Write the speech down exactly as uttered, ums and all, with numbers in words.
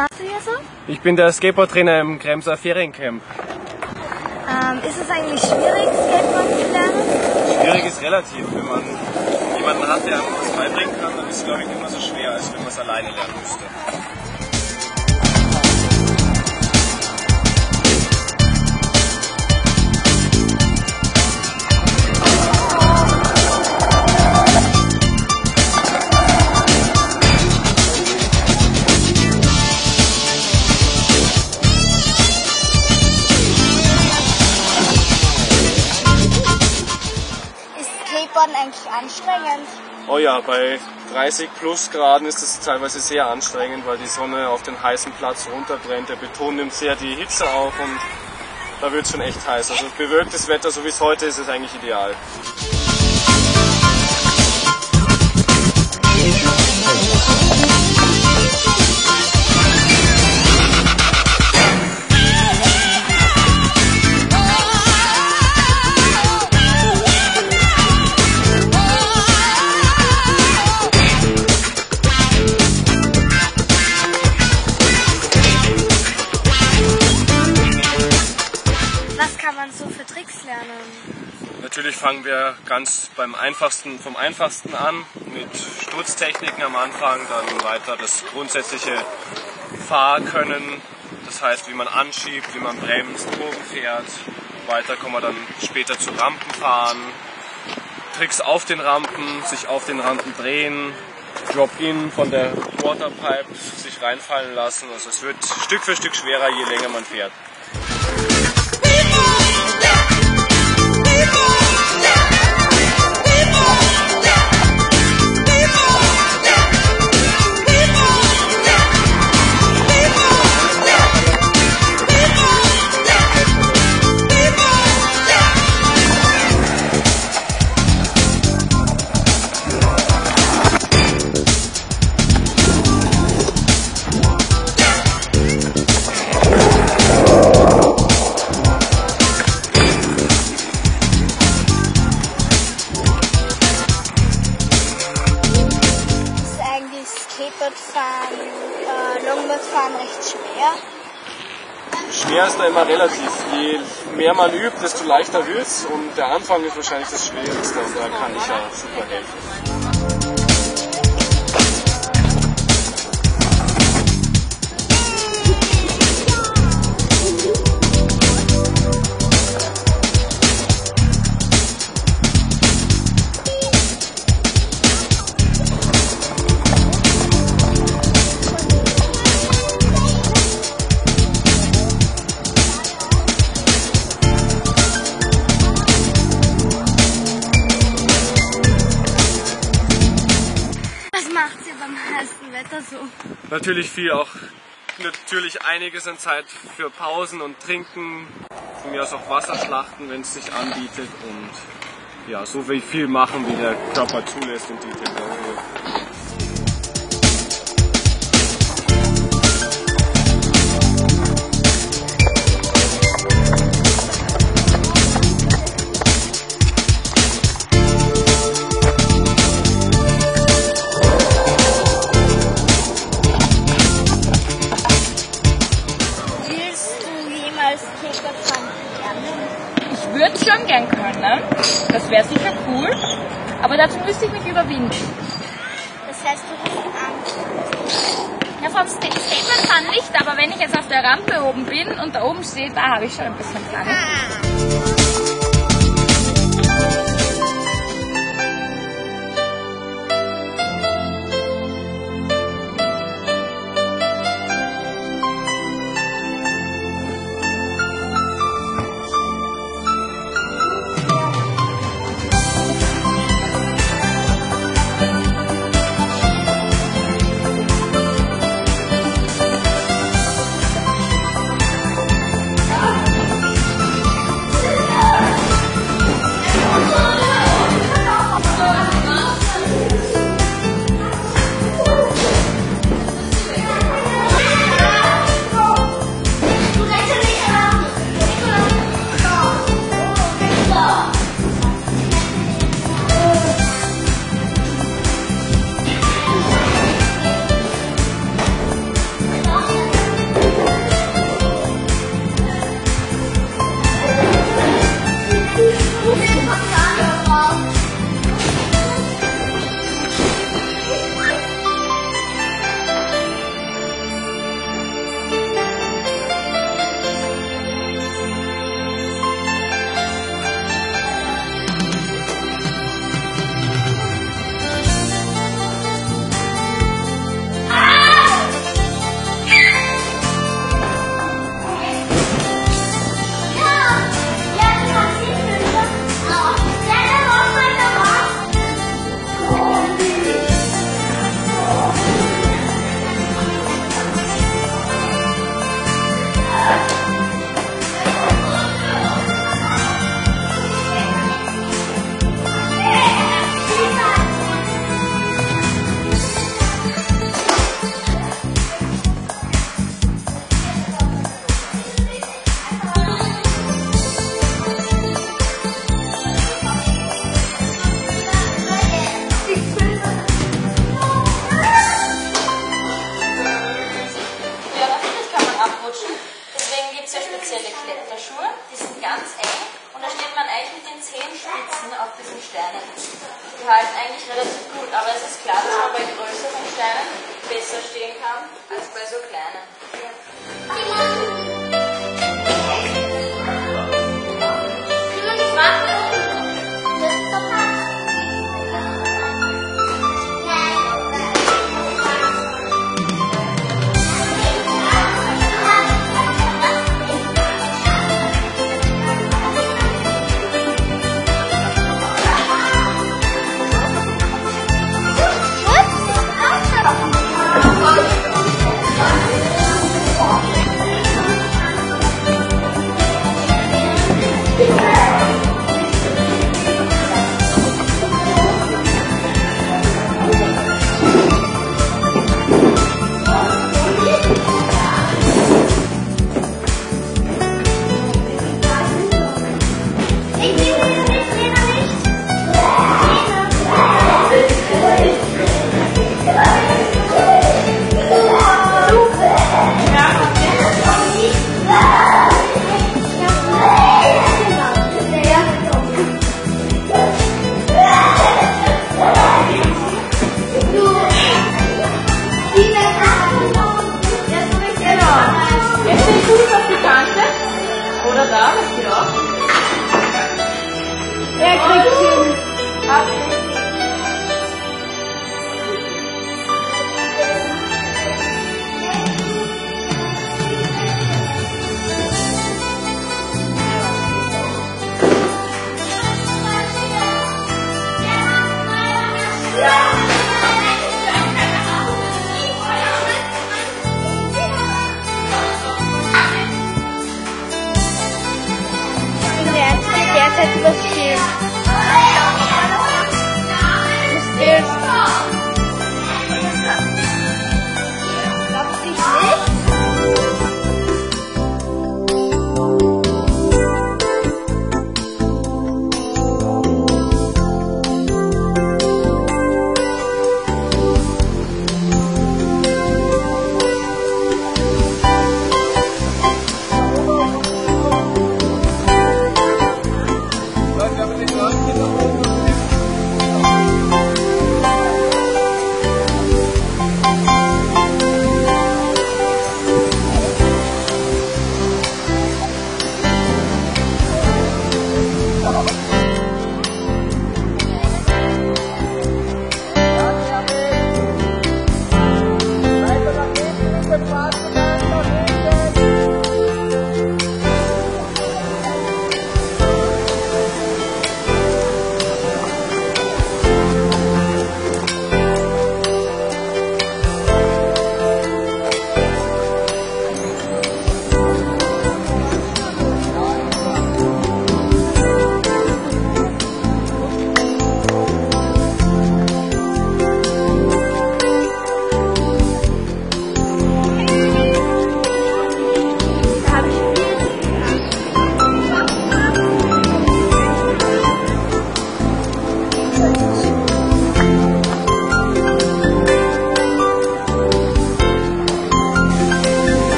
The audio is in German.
machst du hier so? Ich bin der Skateboardtrainer im Kremser Feriencamp. Ähm, ist es eigentlich schwierig, Skateboard zu lernen? Schwierig ist relativ. Wenn man jemanden hat, der einem was beibringen kann, dann ist es, glaube ich, immer so schwer, als wenn man es alleine lernen müsste. Skateboarden eigentlich anstrengend? Oh ja, bei dreißig plus Graden ist es teilweise sehr anstrengend, weil die Sonne auf den heißen Platz runterbrennt. Der Beton nimmt sehr die Hitze auf und da wird es schon echt heiß. Also bewölktes Wetter, so wie es heute ist, ist eigentlich ideal. Was kann man so für Tricks lernen? Natürlich fangen wir ganz beim einfachsten, vom einfachsten an, mit Sturztechniken am Anfang, dann weiter das grundsätzliche Fahrkönnen, das heißt, wie man anschiebt, wie man bremst, Kurven fährt. Weiter kommen wir dann später zu Rampenfahren, Tricks auf den Rampen, sich auf den Rampen drehen, Drop-in von der Quarterpipe sich reinfallen lassen. Also es wird Stück für Stück schwerer, je länger man fährt. Skateboardfahren, äh, Longboardfahren recht schwer? Schwer ist da immer relativ. Je mehr man übt, desto leichter wird es und der Anfang ist wahrscheinlich das Schwierigste und da kann ich ja super helfen. Macht ihr beim heißen Wetter so? Natürlich viel, auch natürlich einiges an Zeit für Pausen und Trinken, von mir aus auch Wasserschlachten, wenn es sich anbietet und ja, so viel machen, wie der Körper zulässt und die Temperatur. Ich würde es schon gern können, das wäre sicher cool, aber dazu müsste ich mich überwinden. Das heißt, du hast Angst? Ja, vom Skateboardfahren nicht, aber wenn ich jetzt auf der Rampe oben bin und da oben stehe, da habe ich schon ein bisschen Angst. Ah. besser stehen kann als bei so kleinen. Oder da, was geht auch? Er kriegt hin. Derzeit über